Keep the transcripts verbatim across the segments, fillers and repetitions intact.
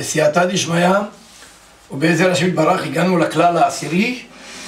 בסייעתא דשמיא ובעזר השם יתברך הגענו לכלל העשירי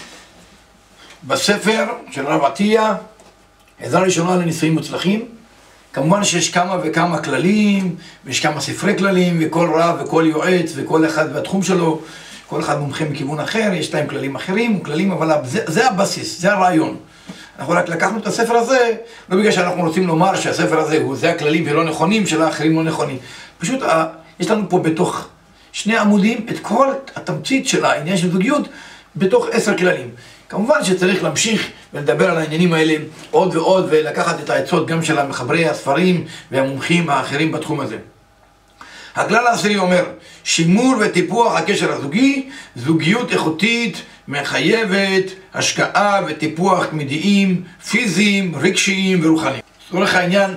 בספר של רב עטיה, עזרה ראשונה לנישואים מוצלחים. כמובן שיש כמה וכמה כללים, ויש כמה ספרי כללים, וכל רב וכל יועץ וכל אחד בתחום שלו, כל אחד מומחה מכיוון אחר, יש להם כללים אחרים, כללים, אבל זה, זה הבסיס, זה הרעיון. אנחנו רק לקחנו את הספר הזה, לא בגלל שאנחנו רוצים לומר שהספר הזה הוא, זה הכללים ולא נכונים, של האחרים לא נכונים. פשוט יש לנו פה בתוך שני עמודים את כל התמצית של העניין של זוגיות בתוך עשר כללים. כמובן שצריך להמשיך ולדבר על העניינים האלה עוד ועוד ולקחת את העצות גם של המחברי הספרים והמומחים האחרים בתחום הזה. הכלל העשירי אומר, שימור וטיפוח הקשר הזוגי, זוגיות איכותית מחייבת השקעה וטיפוח תמידיים, פיזיים, רגשיים ורוחניים. לצורך העניין,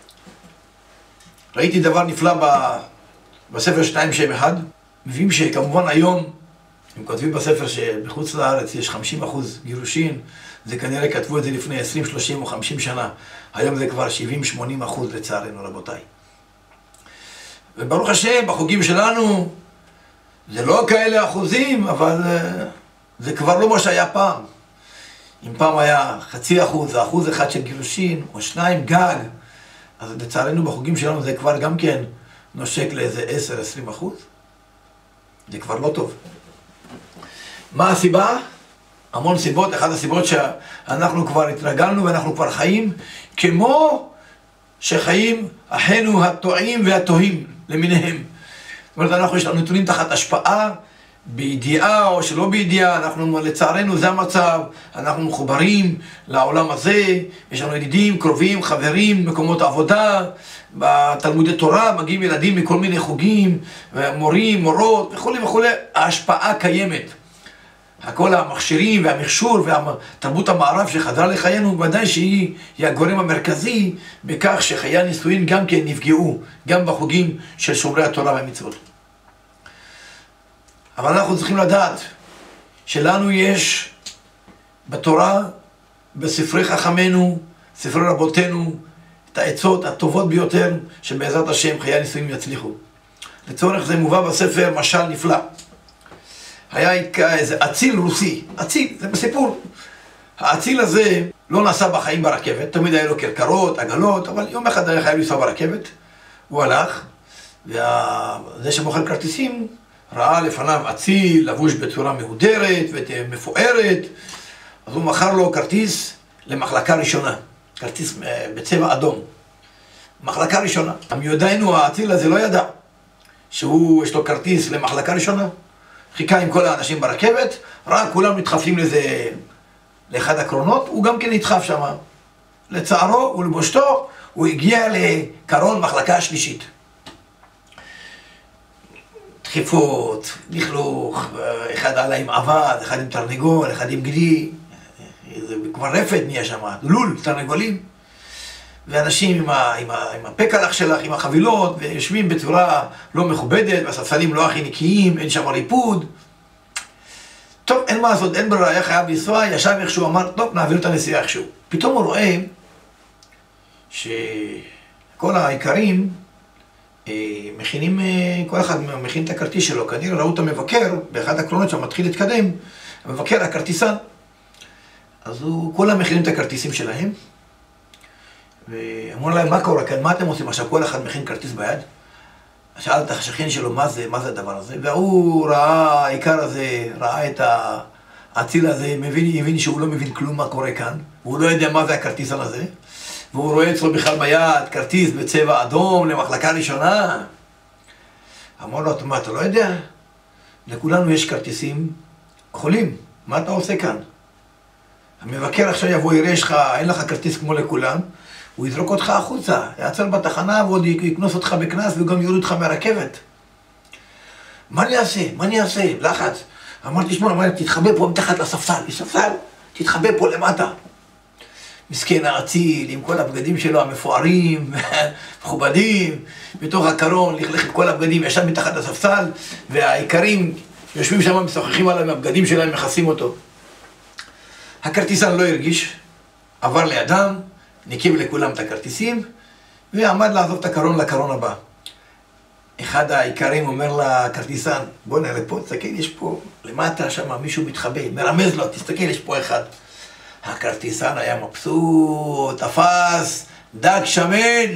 ראיתי דבר נפלא בספר שתיים שם אחד, מביאים שכמובן היום, הם כותבים בספר שבחוץ לארץ יש חמישים אחוז גירושין, זה כנראה כתבו את זה לפני עשרים, שלושים או חמישים שנה, היום זה כבר שבעים שמונים אחוז לצערנו רבותיי. וברוך השם, בחוגים שלנו, זה לא כאלה אחוזים, אבל זה כבר לא מה שהיה פעם. אם פעם היה חצי אחוז, אחוז אחד של גירושין, או שניים גג, אז לצערנו בחוגים שלנו זה כבר גם כן נושק לאיזה עשר עשרים אחוז. זה כבר לא טוב. מה הסיבה? המון סיבות. אחת הסיבות שאנחנו כבר התרגלנו ואנחנו כבר חיים כמו שחיים אחינו הטועים והטועים למיניהם. זאת אומרת, אנחנו יש לנו נתונים תחת השפעה, בידיעה או שלא בידיעה, אנחנו לצערנו זה המצב, אנחנו מחוברים לעולם הזה, יש לנו ידידים, קרובים, חברים, מקומות עבודה, בתלמודי תורה מגיעים ילדים מכל מיני חוגים, מורים, מורות וכו' וכו', ההשפעה קיימת. הכל המכשירים והמכשור והתרבות המערב שחדרה לחיינו, ודאי שהיא הגורם המרכזי בכך שחיי הנישואין גם כן נפגעו, גם בחוגים של שומרי התורה והמצוות. אבל אנחנו צריכים לדעת שלנו יש בתורה, בספרי חכמינו, ספרי רבותינו, את העצות הטובות ביותר שבעזרת השם חיי הנישואין יצליחו. לצורך זה מובא בספר משל נפלא. היה איזה אציל רוסי, אציל, זה בסיפור. האציל הזה לא נסע בחיים ברכבת, תמיד היה לו כרכרות, עגלות, אבל יום אחד היה חייב לנסוע ברכבת. הוא הלך, וזה שמוכר כרטיסים ראה לפניו אציל, לבוש בצורה מהודרת ומפוארת, אז הוא מכר לו כרטיס למחלקה ראשונה, כרטיס בצבע אדום. מחלקה ראשונה. המיודענו, האציל הזה לא ידע שהוא, יש לו כרטיס למחלקה ראשונה. חיכה עם כל האנשים ברכבת, ראה כולם נדחפים לזה, לאחד הקרונות, הוא גם כן נדחף שם. לצערו ולבושתו, הוא הגיע לקרון מחלקה השלישית. דחיפות, לכלוך, אחד עלה עם עבד, אחד עם תרנגול, אחד עם גדי, זה כבר רפת נהיה שם, לול, תרנגולים. ואנשים עם, ה, עם, ה, עם הפקלח שלך, עם החבילות, ויושבים בצורה לא מכובדת, והספסלים לא הכי נקיים, אין שם ריפוד. טוב, אין מה לעשות, אין ברירה, היה חייב לנסוע, ישב איכשהו, אמר, טוב, נעביר את הנסיעה איכשהו. פתאום הוא רואה שכל העיקרים אה, מכינים, אה, כל אחד מכין את הכרטיס שלו, כנראה ראו את המבקר, באחד הקרונות שם מתחיל להתקדם, המבקר, הכרטיסן. אז הוא, כולם מכינים את הכרטיסים שלהם, ואמרו להם, מה קורה כאן? מה אתם עושים? עכשיו כל אחד מכין כרטיס ביד. שאל את השכן שלו, מה זה, מה זה הדבר הזה? והוא ראה, העיקר הזה, ראה את האציל הזה, מבין, הבין שהוא לא מבין כלום מה קורה כאן. והוא לא יודע מה זה הכרטיס הזה. והוא רואה אצלו בכלל ביד, כרטיס בצבע אדום למחלקה ראשונה. אמר לו, מה, אתה לא יודע? לכולנו יש כרטיסים כחולים. מה אתה עושה כאן? המבקר עכשיו יבוא, יראה לך, אין לך כרטיס כמו לכולם. הוא יזרוק אותך החוצה, יעצר בתחנה ועוד יקנוס אותך בכנס וגם יוריד אותך מהרכבת. מה אני אעשה? מה אני אעשה? לחץ. אמרתי, שמונה, אמרתי, תתחבא פה מתחת לספסל. יש ספסל? תתחבא פה למטה. מסכן האציל, עם כל הבגדים שלו המפוארים, מכובדים, בתוך הקרון, לכלך את כל הבגדים, ישב מתחת לספסל, והעיקרים יושבים שם, משוחחים עליו, הבגדים שלהם מכסים אותו. הכרטיסן לא הרגיש, עבר לידם, ניקב לכולם את הכרטיסים, ועמד לעזוב את הקרון לקרון הבא. אחד העיקרים אומר לכרטיסן, בוא נראה לפה, תסתכל, יש פה, למטה שם מישהו מתחבא, מרמז לו, תסתכל, יש פה אחד. הכרטיסן היה מבסוט, תפס, דג שמן.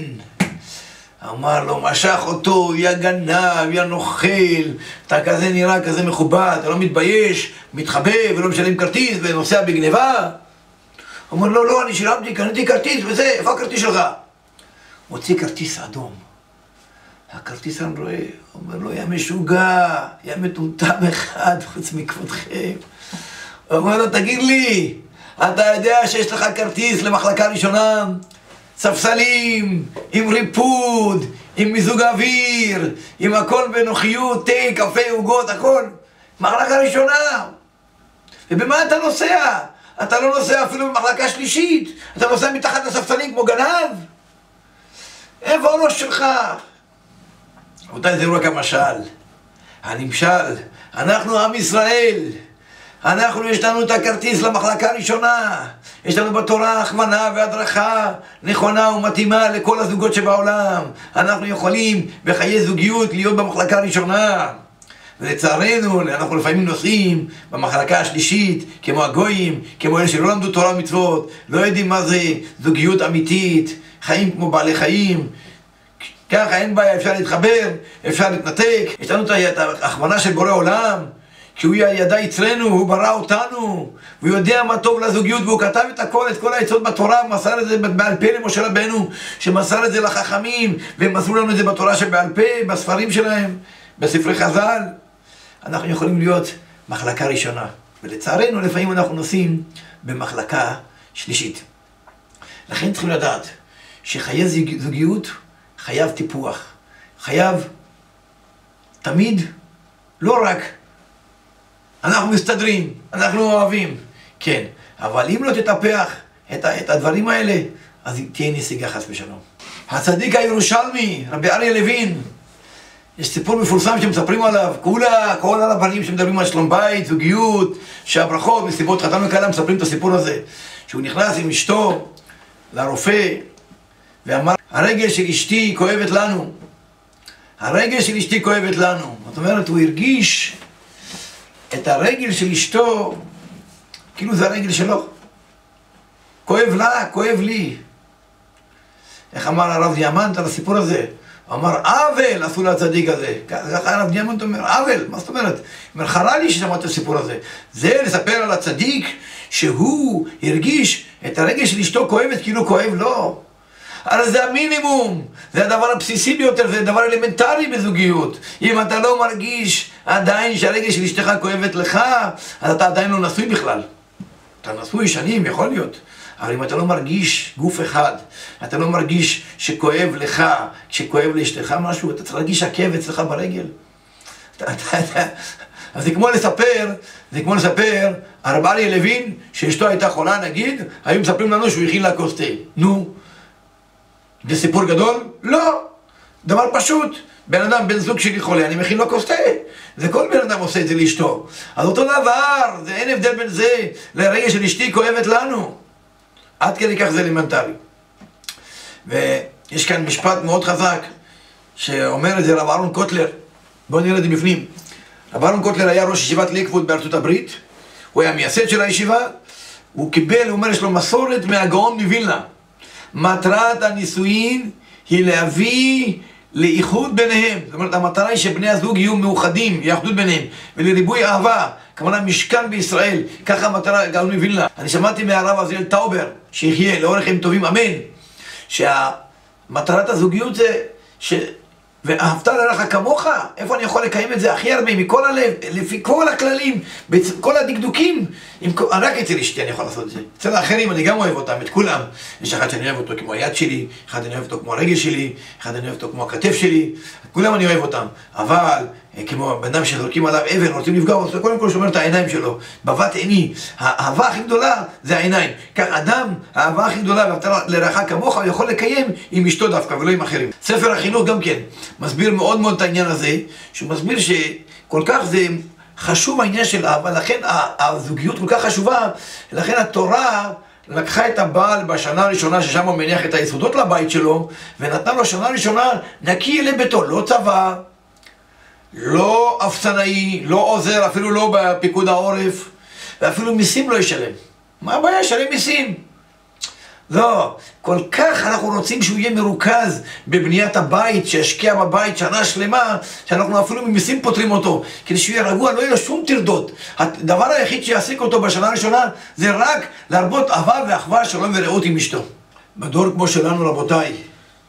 אמר לו, משך אותו, יא גנב, יא נוכל, אתה כזה נראה, כזה מכובד, אתה לא מתבייש, מתחבא ולא משלם כרטיס ונוסע בגניבה. הוא אומר, לא, לא, אני שילמתי, קניתי כרטיס וזה, איפה הכרטיס שלך? מוציא כרטיס אדום. הכרטיסן רואה, אומר לו, יא משוגע, יא מטומטם אחד חוץ מכבודכם. הוא אומר לו, תגיד לי, אתה יודע שיש לך כרטיס למחלקה ראשונה? ספסלים, עם ריפוד, עם מיזוג אוויר, עם הכל בנוחיות, תה, קפה, עוגות, הכל. מחלקה ראשונה. ובמה אתה נוסע? אתה לא נוסע אפילו במחלקה שלישית. אתה נוסע מתחת לספסלים כמו גנב. איפה הראש שלך? רבותיי, זה רק המשל. הנמשל. אנחנו עם ישראל. אנחנו, יש לנו את הכרטיס למחלקה הראשונה. יש לנו בתורה הכוונה והדרכה נכונה ומתאימה לכל הזוגות שבעולם. אנחנו יכולים בחיי זוגיות להיות במחלקה הראשונה. ולצערנו, אנחנו לפעמים נוסעים במחלקה השלישית, כמו הגויים, כמו אלה שלא למדו תורה ומצוות, לא יודעים מה זה זוגיות אמיתית, חיים כמו בעלי חיים. ככה אין בעיה, אפשר להתחבר, אפשר להתנתק. יש לנו את ההכוונה של בורא עולם, כי הוא ידע יצרנו, הוא ברא אותנו, והוא יודע מה טוב לזוגיות, והוא כתב את הכל, את כל העצות בתורה, מסר את זה בעל פה למשה רבנו, שמסר את זה לחכמים, והם מסרו לנו את זה בתורה שבעל פה, בספרים שלהם, בספרי חז"ל. אנחנו יכולים להיות מחלקה ראשונה, ולצערנו לפעמים אנחנו נוסעים במחלקה שלישית. לכן צריכים לדעת שחיי זוגיות חייב טיפוח, חייב תמיד, לא רק אנחנו מסתדרים, אנחנו אוהבים, כן, אבל אם לא תטפח את, את הדברים האלה, אז תהיה נסיגה חס ושלום. הצדיק הירושלמי, רבי אריה לוין, יש סיפור מפורסם שמספרים עליו, כולה, כל הרבנים שמדברים על שלום בית, זוגיות, שהברכות, מסיבות חתן וכלה, מספרים את הסיפור הזה, שהוא נכנס עם אשתו לרופא, ואמר, הרגל של אשתי כואבת לנו, הרגל של אשתי כואבת לנו. זאת אומרת, הוא הרגיש את הרגל של אשתו, כאילו זה הרגל שלו. כואב לה, כואב לי. איך אמר הרב דיאמנט על הסיפור הזה? הוא אמר, עוול עשו לצדיק הזה. ככה הרב דיאמנט אומר, עוול, מה זאת אומרת? הוא אומר, חרה לי ששמעת את הסיפור הזה. זה לספר על הצדיק שהוא הרגיש את הרגל של אשתו כואבת, כאילו כואב לו. הרי זה המינימום, זה הדבר הבסיסי ביותר, זה דבר אלמנטרי בזוגיות. אם אתה לא מרגיש עדיין שהרגל של אשתך כואבת לך, אז אתה עדיין לא נשוי בכלל. אתה נשוי שנים, יכול להיות. אבל אם אתה לא מרגיש גוף אחד, אתה לא מרגיש שכואב לך, שכואב לאשתך משהו, אתה צריך להרגיש עקב אצלך ברגל. אתה, אתה, אתה. אז זה כמו לספר, זה כמו לספר, הרב אריה לוין, שאשתו הייתה חולה נגיד, היו מספרים לנו שהוא הכין לה כוס תה. נו, זה סיפור גדול? לא. דבר פשוט. בן אדם, בן זוג שלי חולה, אני מכין לו כוס תה. זה כל בן אדם עושה את זה לאשתו. אז אותו דבר, זה אין הבדל בין זה לרגע של אשתי כואבת לנו. עד כדי כך זה אלמנטרי. ויש כאן משפט מאוד חזק, שאומר את זה רב אהרון קוטלר. בואו נראה את זה בפנים. רב אהרון קוטלר היה ראש ישיבת ליקווד בארצות הברית. הוא היה מייסד של הישיבה. הוא קיבל, הוא אומר, יש לו מסורת מהגאון מווילנה. מטרת הנישואין היא להביא לאיחוד ביניהם. זאת אומרת, המטרה היא שבני הזוג יהיו מאוחדים, יאחדות ביניהם, ולריבוי אהבה, כמובן משכן בישראל. ככה המטרה, גאון מווילנה. אני שמעתי מהרב עזריאל טאובר, שיחיה לאורך חיים טובים, אמן, שהמטרת הזוגיות זה ש... ואהבת לרעך כמוך, איפה אני יכול לקיים את זה הכי הרבה, מכל הלב, לפי כל הכללים, בכל הדקדוקים, כל... רק אצל אשתי אני יכול לעשות את זה. אצל האחרים אני גם אוהב אותם, את כולם. יש אחד שאני אוהב אותו כמו היד שלי, אחד אני אוהב אותו כמו הרגל שלי, אחד אני אוהב אותו כמו הכתף שלי, את כולם אני אוהב אותם. אבל, כמו בן אדם שזורקים עליו אבן, רוצים לפגוע, הוא קודם כל שומר את העיניים שלו. בבת עיני, האהבה הכי גדולה זה העיניים. כך אדם, האהבה הכי גדולה, ואהבת לרעך כמוך, הוא יכול לקיים עם אשתו דווקא ולא עם אחרים. ספר החינוך גם כן מסביר מאוד מאוד את העניין הזה, שהוא מסביר שכל כך זה חשוב העניין של אהבה, לכן הזוגיות כל כך חשובה, לכן התורה לקחה את הבעל בשנה הראשונה ששם הוא מניח את היסודות לבית שלו, ונתנה לו שנה ראשונה נקי לביתו, לא צבא, לא אפסנאי, לא עוזר, אפילו לא בפיקוד העורף, ואפילו מיסים לא ישלם. מה הבעיה? ישלם מיסים. לא, כל כך אנחנו רוצים שהוא יהיה מרוכז בבניית הבית, שישקיע בבית שנה שלמה, שאנחנו אפילו ממיסים פותרים אותו, כדי שהוא יהיה רגוע, לא יהיה לו שום טרדות. הדבר היחיד שיעסיק אותו בשנה הראשונה זה רק להרבות אהבה ואחווה, שלום ורעות עם אשתו. בדור כמו שלנו, רבותיי,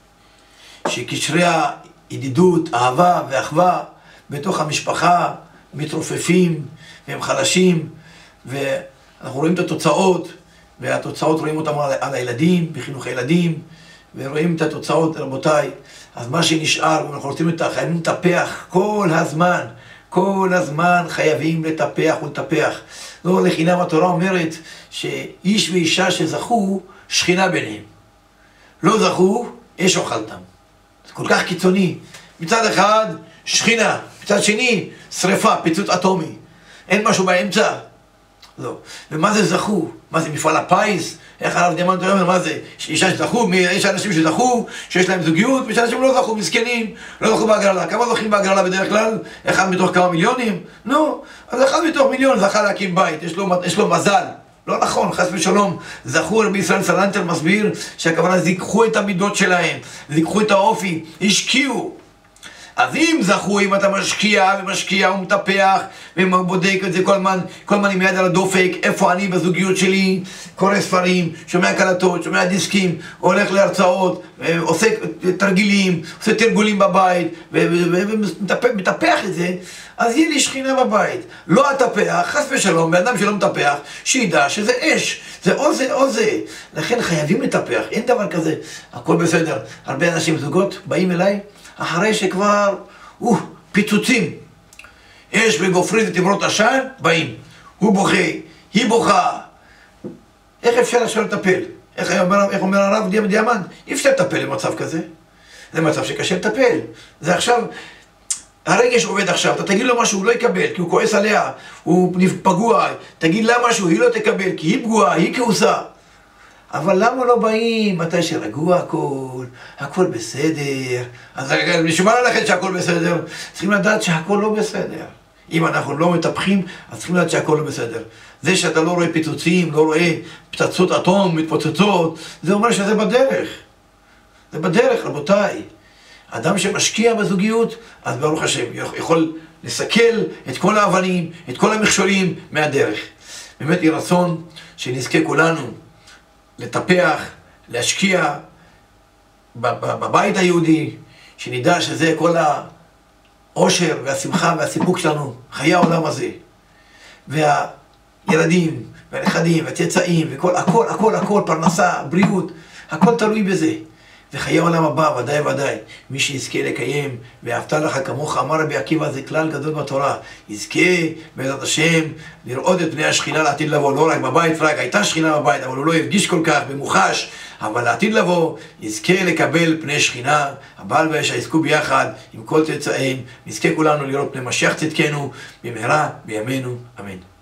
שקשרי הידידות, אהבה ואחווה בתוך המשפחה מתרופפים והם חלשים, ואנחנו רואים את התוצאות, והתוצאות רואים אותם על, על הילדים, בחינוך הילדים, ורואים את התוצאות, רבותיי. אז מה שנשאר, אנחנו רוצים את חייבים לטפח כל הזמן, כל הזמן חייבים לטפח ולטפח. לא לחינם התורה אומרת שאיש ואישה שזכו, שכינה ביניהם. לא זכו, אש אוכלתם. זה כל כך קיצוני. מצד אחד, שכינה. מצד שני, שריפה, פיצוץ אטומי. אין משהו באמצע. לא. ומה זה זכו? מה זה מפעל הפיס? איך הרב דיאמנט אומר, מה זה? אישה שזכו, יש אנשים שזכו, שיש להם זוגיות, ויש אנשים לא זכו, מסכנים, לא זכו בהגרלה. כמה זוכים בהגרלה בדרך כלל? אחד מתוך כמה מיליונים? נו, אז אחד מתוך מיליון זכה להקים בית, יש לו, יש לו מזל. לא נכון, חס ושלום. זכו, רבי ישראל סלנטר מסביר שהכוונה זיקחו את המידות שלהם, זיקחו את האופי, השקיעו. אז אם זכו, אם אתה משקיע ומשקיע ומטפח ובודק את זה כל הזמן, כל הזמן עם יד על הדופק, איפה אני בזוגיות שלי, קורא ספרים, שומע קלטות, שומע דיסקים, הולך להרצאות, עושה תרגילים, עושה תרגולים בבית, ומטפח את זה, אז יהיה לי שכינה בבית. לא אטפח, חס ושלום, באדם שלא מטפח, שידע שזה אש, זה או זה או זה. לכן חייבים לטפח, אין דבר כזה, הכל בסדר. הרבה אנשים זוגות באים אליי, אחרי שכבר, או, פיצוצים, אש וגופרית ותמרות עשן, באים. הוא בוכה, היא בוכה. איך אפשר עכשיו לטפל? איך אומר, איך אומר הרב דיאמנט? אי אפשר לטפל במצב כזה. זה מצב שקשה לטפל. זה עכשיו, הרגש עובד עכשיו, אתה תגיד לו משהו, הוא לא יקבל, כי הוא כועס עליה, הוא פגוע, תגיד לה משהו, היא לא תקבל, כי היא פגועה, היא כעוסה. אבל למה לא באים? מתי שרגוע הכל, הכל בסדר. אז נשמע לכם שהכל בסדר. צריכים לדעת שהכל לא בסדר. אם אנחנו לא מטפחים, אז צריכים לדעת שהכל לא בסדר. זה שאתה לא רואה פיצוצים, לא רואה פצצות אטום מתפוצצות, זה אומר שזה בדרך. זה בדרך, רבותיי. אדם שמשקיע בזוגיות, אז ברוך השם, יכול לסכל את כל האבנים, את כל המכשולים מהדרך. באמת יהיה רצון שנזכה כולנו לטפח, להשקיע בבית היהודי, שנדע שזה כל העושר והשמחה והסיפוק שלנו, חיי העולם הזה. והילדים, והנכדים, והצאצאים, וכל, הכל, הכל, הכל, פרנסה, בריאות, הכל תלוי בזה. וחיי העולם הבא, ודאי ודאי, מי שיזכה לקיים, ואהבת לך כמוך, אמר רבי עקיבא, זה כלל גדול בתורה, יזכה בעזרת השם לראות את פני השכינה לעתיד לבוא, לא רק בבית, רק הייתה שכינה בבית, אבל הוא לא הרגיש כל כך במוחש, אבל לעתיד לבוא, יזכה לקבל פני שכינה, הבעל והאישה יזכו ביחד עם כל צאצאים, נזכה כולנו לראות פני משיח צדקנו, במהרה בימינו, אמן.